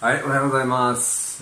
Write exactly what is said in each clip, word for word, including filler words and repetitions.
はい、おはようございます。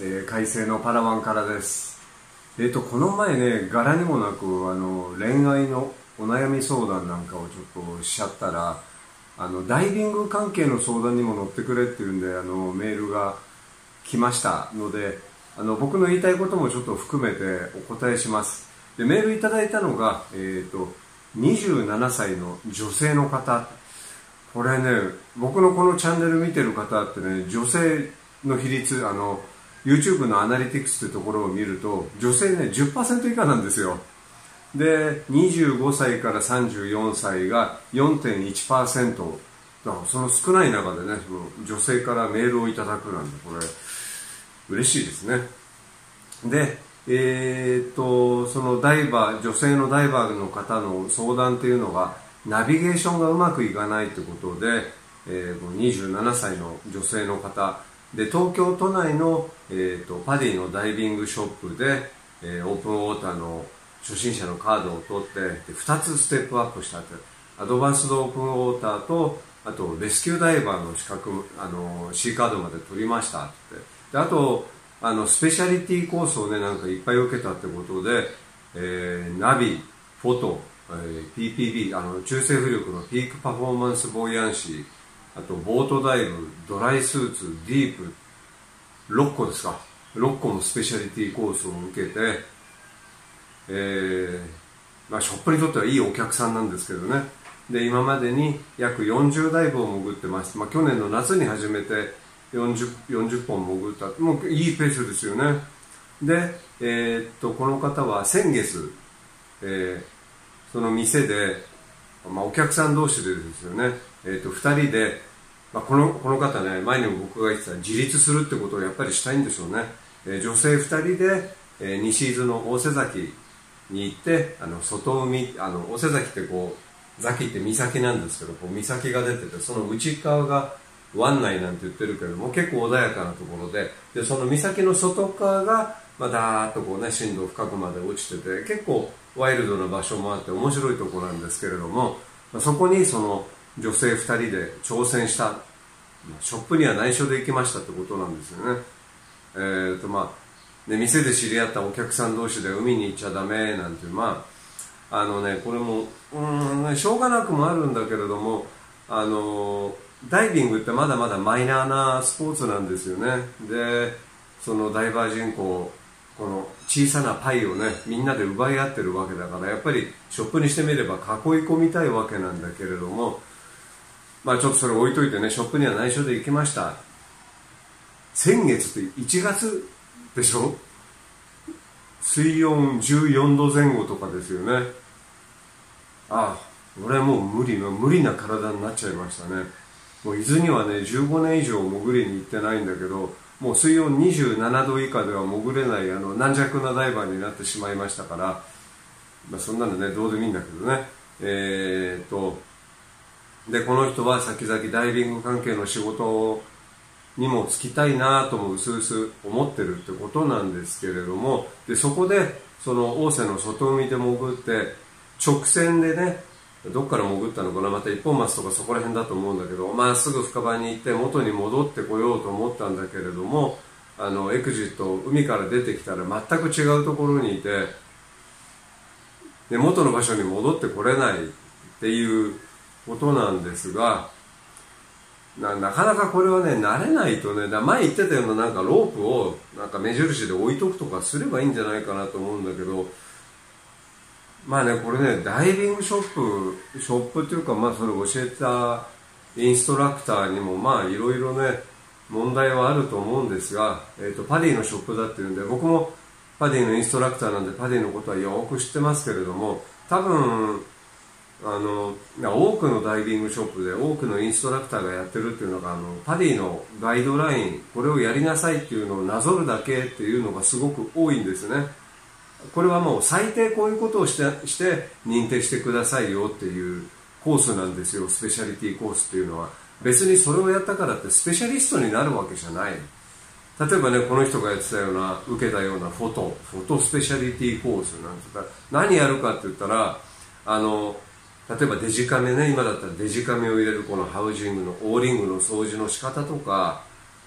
えー、快晴のパラワンからです。えっと、この前ね、柄にもなく、あの、恋愛のお悩み相談なんかをちょっとしちゃったら、あの、ダイビング関係の相談にも乗ってくれっていうんで、あの、メールが来ましたので、あの、僕の言いたいこともちょっと含めてお答えします。で、メールいただいたのが、えっと、にじゅうななさいの女性の方。これね、僕のこのチャンネル見てる方ってね、女性の比率、あの YouTube のアナリティクスというところを見ると女性ね じゅっパーセント 以下なんですよ。でにじゅうごさいからさんじゅうよんさいが よんてんいちパーセント だからその少ない中でね、その女性からメールをいただくなんで、これ嬉しいですね。でえー、っとそのダイバー女性のダイバーの方の相談っていうのが、ナビゲーションがうまくいかないってことで、えー、にじゅうななさいの女性の方で、東京都内の、えー、とパディのダイビングショップで、えー、オープンウォーターの初心者のカードを取ってでふたつステップアップしたって、アドバンスドオープンウォーターと、あとレスキューダイバーの資格、あの C カードまで取りましたって。であとあのスペシャリティコースをね、なんかいっぱい受けたってことで、えー、ナビ、フォト、えー、ピーピービー、あの中性浮力のピークパフォーマンスボイヤンシー、あとボートダイブ、ドライスーツ、ディープ、ろっこですか。ろっこもスペシャリティコースを受けて、えー、まあショップにとってはいいお客さんなんですけどね。で、今までに約よんじゅうダイブを潜ってます。まあ去年の夏に始めてよんじゅう、よんじゅっぽん潜った。もういいペースですよね。で、えー、っと、この方は先月、えー、その店で、まあお客さん同士でですよね。えー、っと、ふたりで、まあ、この、この方ね、前にも僕が言ってた自立するってことをやっぱりしたいんでしょうね。えー、女性ふたりで、えー、西伊豆の大瀬崎に行って、あの、外海、あの、大瀬崎ってこう、崎って岬なんですけど、こう、岬が出てて、その内側が湾内なんて言ってるけども、結構穏やかなところで、で、その岬の外側が、まあ、だーっとこうね、深度深くまで落ちてて、結構ワイルドな場所もあって面白いところなんですけれども、まあ、そこにその、女性ふたりで挑戦した、ショップには内緒で行きましたってことなんですよね。えーとまあ、ね、店で知り合ったお客さん同士で海に行っちゃダメなんていう、まああのね、これもうーんしょうがなくもあるんだけれども、あのダイビングってまだまだマイナーなスポーツなんですよね。でそのダイバー人口、この小さなパイをね、みんなで奪い合ってるわけだから、やっぱりショップにしてみれば囲い込みたいわけなんだけれども、まあちょっとそれ置いといてね、ショップには内緒で行きました。先月っていちがつでしょ。水温じゅうよんどぜん後とかですよね。ああ、俺はもう無理な無理な体になっちゃいましたね。もう伊豆にはねじゅうごねん以上潜りに行ってないんだけど、もう水温にじゅうななど以下では潜れない、あの軟弱なダイバーになってしまいましたから、まあ、そんなのねどうでもいいんだけどね。えー、っとでこの人は先々ダイビング関係の仕事にも就きたいなともうすうす思ってるってことなんですけれども、でそこでその大瀬の外海で潜って直線でね、どっから潜ったのかな、また一本松とかそこら辺だと思うんだけど、まあすぐ深場に行って元に戻ってこようと思ったんだけれども、あのエクジット、海から出てきたら全く違うところにいて、で元の場所に戻ってこれないっていうことなんですが、 な, なかなかこれはね慣れないとね、だ前言ってたようななんかロープをなんか目印で置いとくとかすればいいんじゃないかなと思うんだけど、まあねこれねダイビングショップショップっていうか、まあそれを教えたインストラクターにもまあいろいろね問題はあると思うんですが、えーとパディのショップだっていうんで、僕もパディのインストラクターなんでパディのことはよく知ってますけれども、多分あの多くのダイビングショップで多くのインストラクターがやってるっていうのが、あのパディのガイドライン、これをやりなさいっていうのをなぞるだけっていうのがすごく多いんですね。これはもう最低こういうことをしてして認定してくださいよっていうコースなんですよ、スペシャリティコースっていうのは。別にそれをやったからってスペシャリストになるわけじゃない。例えばね、この人がやってたような受けたようなフォトフォトスペシャリティコースなんて言ったら、何やるかって言ったら、あの例えばデジカメね、今だったらデジカメを入れるこのハウジングのオーリングの掃除の仕方とか、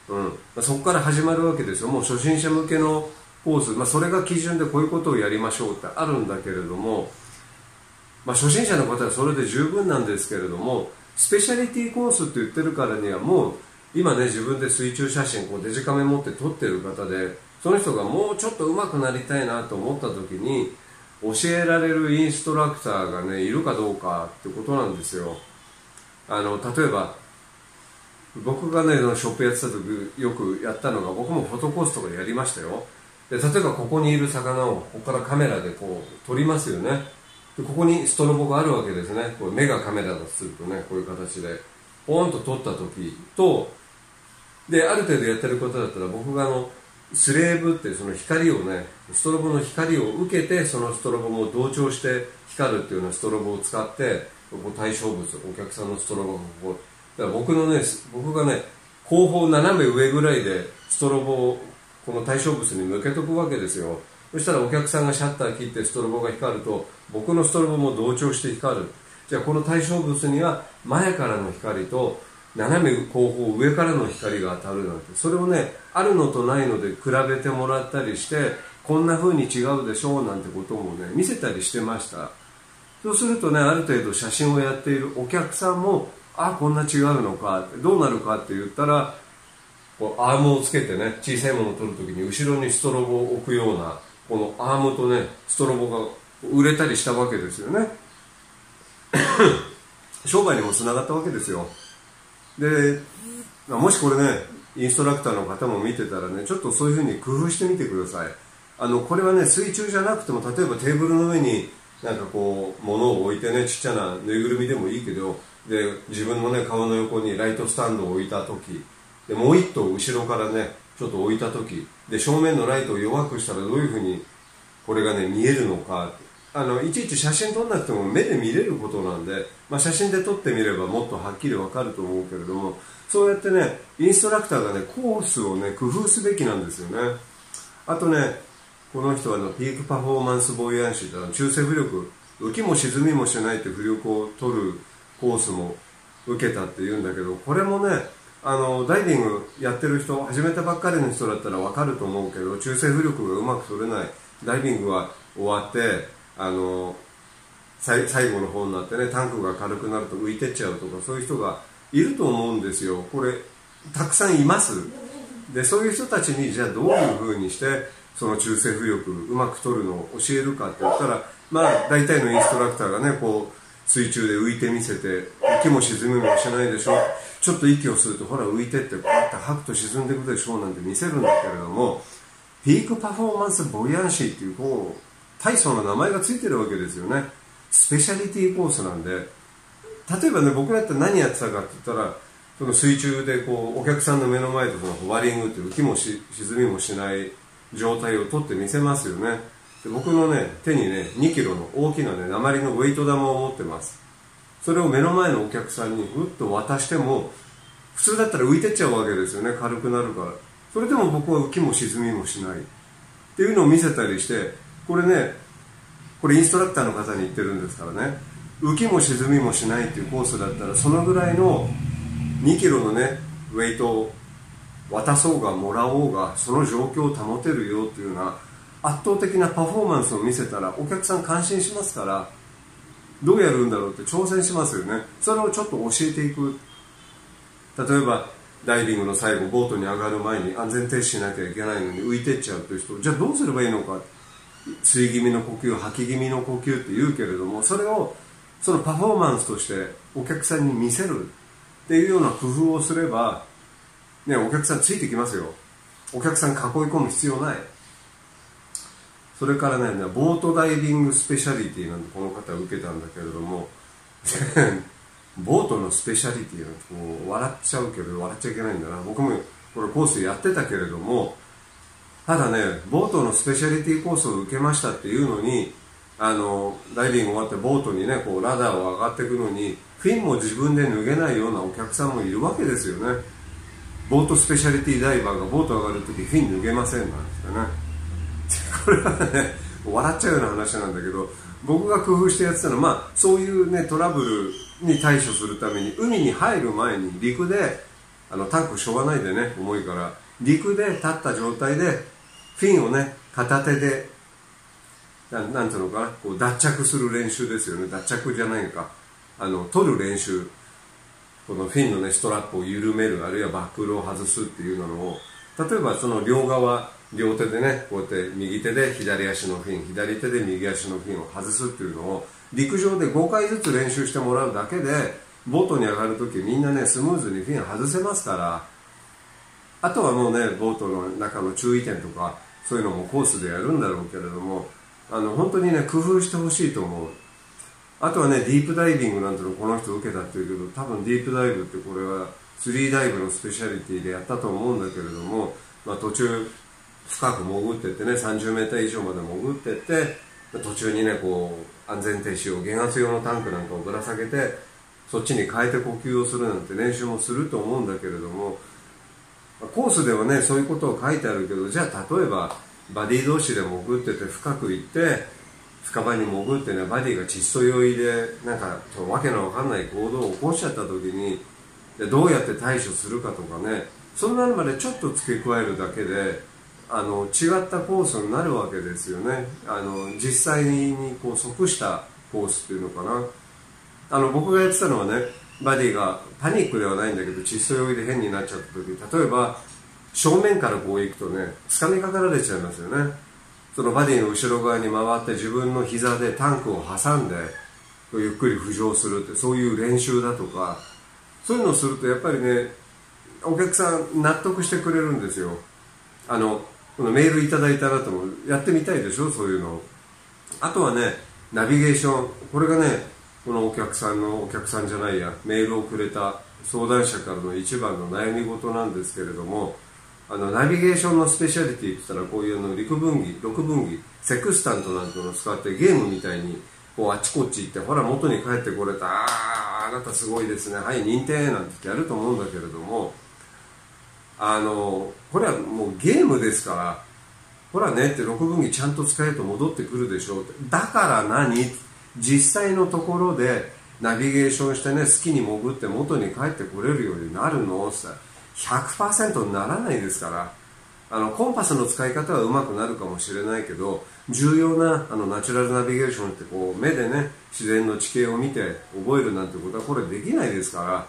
うんまあ、そこから始まるわけですよ。もう初心者向けのコース、まあ、それが基準でこういうことをやりましょうってあるんだけれども、まあ、初心者の方はそれで十分なんですけれども、スペシャリティコースって言ってるからにはもう今ね、自分で水中写真こうデジカメ持って撮ってる方で、その人がもうちょっと上手くなりたいなと思った時に教えられるインストラクターがねいるかどうかってことなんですよ。あの例えば僕がねショップやってた時よくやったのが、僕もフォトコースとかやりましたよ。で例えばここにいる魚をここからカメラでこう撮りますよね。でここにストロボがあるわけですね。こう目がカメラだとするとね、こういう形でポーンと撮った時と、である程度やってることだったら、僕があのスレーブってその光をね、ストロボの光を受けてそのストロボも同調して光るっていうようなストロボを使って、ここ対象物、お客さんのストロボがここだから僕のね、僕がね後方斜め上ぐらいでストロボをこの対象物に向けとくわけですよ。そしたらお客さんがシャッター切ってストロボが光ると、僕のストロボも同調して光る。じゃあこの対象物には前からの光と斜め後方上からの光が当たるなんて、それをねあるのとないので比べてもらったりして、こんな風に違うでしょうなんてこともね見せたりしてました。そうするとね、ある程度写真をやっているお客さんも、あ、こんな違うのか、どうなるかって言ったら、こうアームをつけてね、小さいものを撮るときに後ろにストロボを置くような、このアームとねストロボが売れたりしたわけですよね。商売にもつながったわけですよ。でもしこれねインストラクターの方も見てたらね、ちょっとそういうふうに工夫してみてください。あのこれはね水中じゃなくても、例えばテーブルの上になんかこう物を置いてね、ちっちゃなぬいぐるみでもいいけど、で自分のね顔の横にライトスタンドを置いた時で、もう一頭後ろからねちょっと置いた時で、正面のライトを弱くしたらどういうふうにこれがね見えるのか、あのいちいち写真撮んなくても目で見れることなんで、まあ、写真で撮ってみればもっとはっきりわかると思うけれども、そうやってねインストラクターがねコースをね工夫すべきなんですよね。あとね、この人はのピークパフォーマンスボイヤンシーという中性浮力、浮きも沈みもしないって浮力を取るコースも受けたっていうんだけど、これもねあのダイビングやってる人、始めたばっかりの人だったらわかると思うけど、中性浮力がうまく取れない、ダイビングは終わってあの最後の方になってね、タンクが軽くなると浮いてっちゃうとか、そういう人がいると思うんですよ。これたくさんいます。でそういう人たちにじゃあどういうふうにしてその中性浮力うまく取るのを教えるかって言ったら、まあ大体のインストラクターがねこう水中で浮いてみせて、息も沈みもしないでしょ、ちょっと息をするとほら浮いてってこうやって吐くと沈んでいくでしょうなんて見せるんだけれども、ピークパフォーマンスボイヤンシーっていうこう大層な名前がついてるわけですよね。スペシャリティコースなんで、例えばね僕だったら何やってたかって言ったら、その水中でこうお客さんの目の前でそのホバリングって浮きもし沈みもしない状態を取ってみせますよね。で僕のね手にねにキロの大きなね鉛のウェイト玉を持ってます。それを目の前のお客さんにふっと渡しても、普通だったら浮いてっちゃうわけですよね、軽くなるから。それでも僕は浮きも沈みもしないっていうのを見せたりして、これねこれインストラクターの方に言ってるんですからね、浮きも沈みもしないっていうコースだったら、そのぐらいのにキロのねウェイトを渡そうがもらおうがその状況を保てるよっていうような圧倒的なパフォーマンスを見せたら、お客さん感心しますから、どうやるんだろうって挑戦しますよね。それをちょっと教えていく。例えばダイビングの最後ボートに上がる前に安全停止しなきゃいけないのに浮いてっちゃうという人、じゃあどうすればいいのか、吸い気味の呼吸、吐き気味の呼吸って言うけれども、それをそのパフォーマンスとしてお客さんに見せるっていうような工夫をすれば、ね、お客さんついてきますよ。お客さん囲い込む必要ない。それからね、ボートダイビングスペシャリティなんてこの方は受けたんだけれどもボートのスペシャリティなんてこう笑っちゃうけど、笑っちゃいけないんだな。僕もこれコースやってたけれども、ただねボートのスペシャリティコースを受けましたっていうのに、あのダイビング終わってボートにねこうラダーを上がっていくのにフィンも自分で脱げないようなお客さんもいるわけですよね。ボートスペシャリティダイバーがボート上がるときフィン脱げませんなんてねこれはね笑っちゃうような話なんだけど、僕が工夫してやってたのは、まあ、そういうねトラブルに対処するために海に入る前に陸であのタンクしょうがないでね、重いから、陸で立った状態でフィンをね片手でななんていうのかな、こう脱着する練習ですよね。脱着じゃないか、あの取る練習、このフィンのねストラップを緩める、あるいはバックルを外すっていうのを、例えばその両側両手でね、こうやって右手で左足のフィン、左手で右足のフィンを外すっていうのを陸上でごかいずつ練習してもらうだけで、ボートに上がるときみんなねスムーズにフィン外せますから、あとはもうねボートの中の注意点とかそういうのもコースでやるんだろうけれども、あの本当にね工夫してほしいと思う。あとはねディープダイビングなんてのこの人受けたっていうけど、多分ディープダイブってこれはスリーダイブのスペシャリティでやったと思うんだけれども、まあ、途中深く潜ってってねさんじゅうメーター以上まで潜ってって途中にねこう安全停止を減圧用のタンクなんかをぶら下げてそっちに変えて呼吸をするなんて練習もすると思うんだけれども、コースではねそういうことを書いてあるけど、じゃあ例えばバディ同士で潜ってて深く行って深場に潜ってねバディが窒素酔いでなんかわけのわかんない行動を起こしちゃった時にどうやって対処するかとかね、そんなのまでちょっと付け加えるだけであの違ったコースになるわけですよね。あの実際にこう即したコースっていうのかな。あの僕がやってたのはね、バディがパニックではないんだけど窒素酔いで変になっちゃった時、例えば正面からこう行くとね掴みかかられちゃいますよね。そのバディの後ろ側に回って自分の膝でタンクを挟んでゆっくり浮上するって、そういう練習だとかそういうのをするとやっぱりねお客さん納得してくれるんですよ。あのこのメールいただいたらともやってみたいでしょ、そういうの。あとはねナビゲーション、これがねこのお客さんのお客さんじゃないやメールをくれた相談者からの一番の悩み事なんですけれども、あのナビゲーションのスペシャリティって言ったらこういうの陸分岐、陸分岐、セクスタントなんていうのを使ってゲームみたいにこうあっちこっち行って、ほら元に帰ってこれた、あーあなたすごいですね、はい認定なんてやると思うんだけれども、あのこれはもうゲームですから、ほらねって陸分岐ちゃんと使えると戻ってくるでしょうって、だから何実際のところでナビゲーションしてね好きに潜って元に帰ってこれるようになるのって ひゃくパーセント にならないですから。あのコンパスの使い方はうまくなるかもしれないけど、重要なあのナチュラルナビゲーションってこう目でね自然の地形を見て覚えるなんてことはこれできないですから。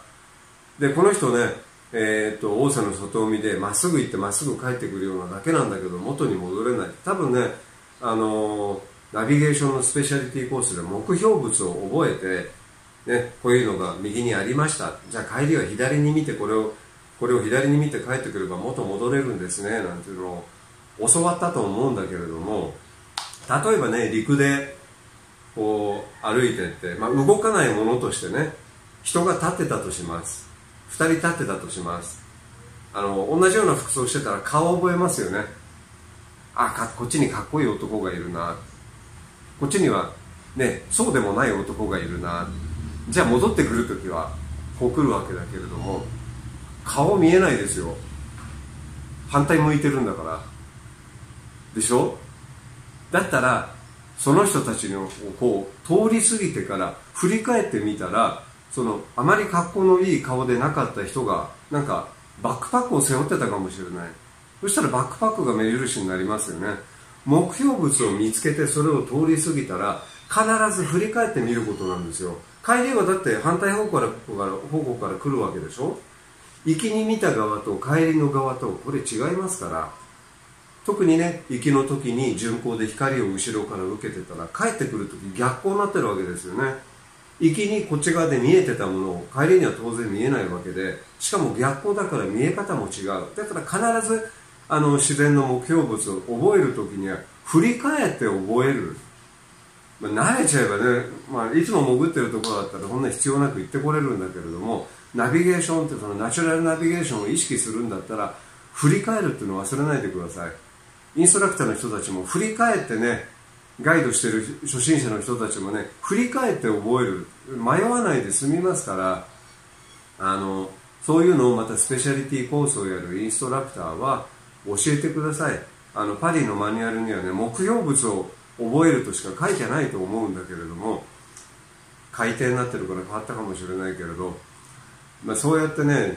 でこの人ね、えー、っと大瀬の外海でまっすぐ行ってまっすぐ帰ってくるようなだけなんだけど元に戻れない。多分ねあのー、ナビゲーションのスペシャリティコースで目標物を覚えて、ね、こういうのが右にありました、じゃあ帰りは左に見てこれをこれを左に見て帰ってくれば元戻れるんですねなんていうのを教わったと思うんだけれども、例えばね陸でこう歩いてって、まあ、動かないものとしてね人が立ってたとします。ふたり立ってたとします。あの同じような服装してたら顔覚えますよね。あかこっちにかっこいい男がいるな、こっちにはねそうでもない男がいるな、じゃあ戻ってくるときはこう来るわけだけれども、顔見えないですよ、反対向いてるんだからでしょ。だったらその人たちのこう通り過ぎてから振り返ってみたら、そのあまり格好のいい顔でなかった人がなんかバックパックを背負ってたかもしれない。そしたらバックパックが目印になりますよね。目標物を見つけてそれを通り過ぎたら必ず振り返ってみることなんですよ。帰りはだって反対方向から方向から来るわけでしょ。行きに見た側と帰りの側とこれ違いますから。特にね行きの時に巡航で光を後ろから受けてたら帰ってくる時逆光になってるわけですよね。行きにこっち側で見えてたものを帰りには当然見えないわけで、しかも逆光だから見え方も違う。だから必ずあの自然の目標物を覚える時には振り返って覚える。まあ、慣れちゃえばね、まあ、いつも潜ってるところだったらこんな必要なく行ってこれるんだけれども、ナビゲーションってそのナチュラルナビゲーションを意識するんだったら振り返るっていうのを忘れないでください。インストラクターの人たちも振り返ってね、ガイドしてる初心者の人たちもね振り返って覚える、迷わないで済みますから、あのそういうのをまたスペシャリティコースをやるインストラクターは教えてください。あのパリのマニュアルにはね目標物を覚えるとしか書いてないと思うんだけれども、改訂になってるから変わったかもしれないけれど、まあ、そうやってね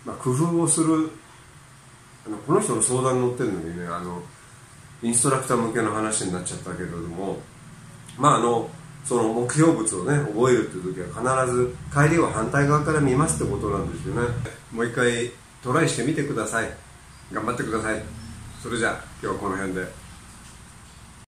まあ、工夫をする、あのこの人の相談に乗ってるのにね、あのインストラクター向けの話になっちゃったけれども、まああのその目標物をね覚えるっていう時は必ず帰りを反対側から見ますってことなんですよね。もう一回トライしてみてください。頑張ってください。それじゃあ今日はこの辺で。